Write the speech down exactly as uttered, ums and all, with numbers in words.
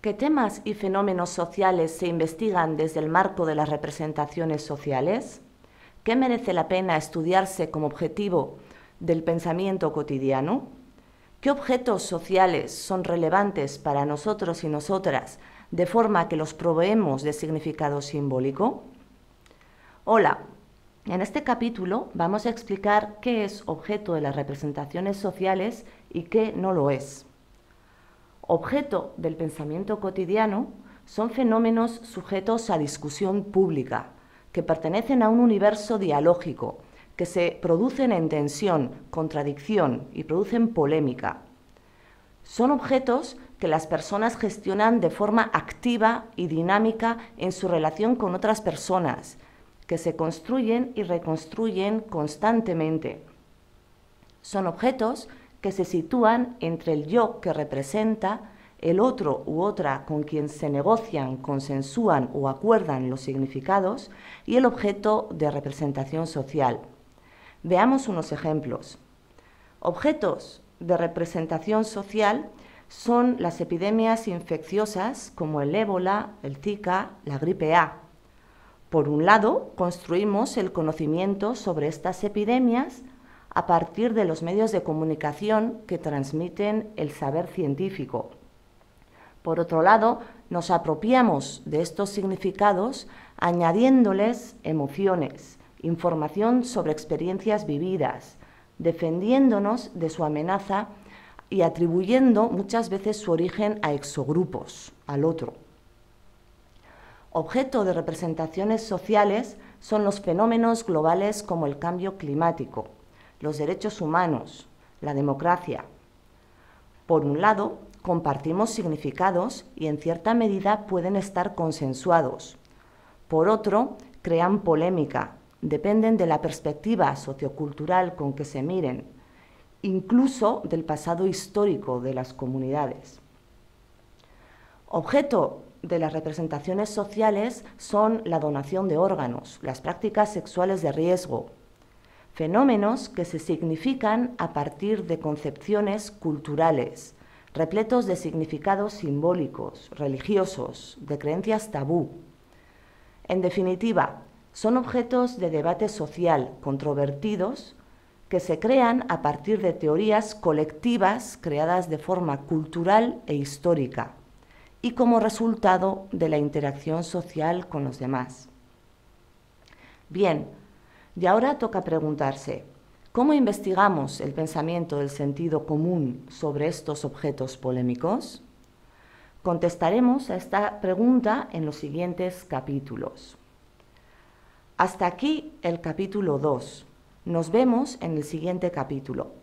¿Qué temas y fenómenos sociales se investigan desde el marco de las representaciones sociales? ¿Qué merece la pena estudiarse como objetivo del pensamiento cotidiano? ¿Qué objetos sociales son relevantes para nosotros y nosotras de forma que los proveemos de significado simbólico? Hola, en este capítulo vamos a explicar qué es objeto de las representaciones sociales y qué no lo es. Objeto del pensamiento cotidiano son fenómenos sujetos a discusión pública, que pertenecen a un universo dialógico, que se producen en tensión, contradicción y producen polémica. Son objetos que las personas gestionan de forma activa y dinámica en su relación con otras personas, que se construyen y reconstruyen constantemente. Son objetos que se sitúan entre el yo que representa, el otro u otra con quien se negocian, consensúan o acuerdan los significados y el objeto de representación social. Veamos unos ejemplos. Objetos de representación social son las epidemias infecciosas como el ébola, el Zika, la gripe A. Por un lado, construimos el conocimiento sobre estas epidemias a partir de los medios de comunicación que transmiten el saber científico. Por otro lado, nos apropiamos de estos significados añadiéndoles emociones, información sobre experiencias vividas, defendiéndonos de su amenaza y atribuyendo muchas veces su origen a exogrupos, al otro. Objeto de representaciones sociales son los fenómenos globales como el cambio climático, los derechos humanos, la democracia. Por un lado, compartimos significados y en cierta medida pueden estar consensuados. Por otro, crean polémica, dependen de la perspectiva sociocultural con que se miren, incluso del pasado histórico de las comunidades. Objeto de las representaciones sociales son la donación de órganos, las prácticas sexuales de riesgo, fenómenos que se significan a partir de concepciones culturales, repletos de significados simbólicos, religiosos, de creencias tabú. En definitiva, son objetos de debate social controvertidos que se crean a partir de teorías colectivas creadas de forma cultural e histórica y como resultado de la interacción social con los demás. Bien, y ahora toca preguntarse, ¿cómo investigamos el pensamiento del sentido común sobre estos objetos polémicos? Contestaremos a esta pregunta en los siguientes capítulos. Hasta aquí el capítulo dos. Nos vemos en el siguiente capítulo.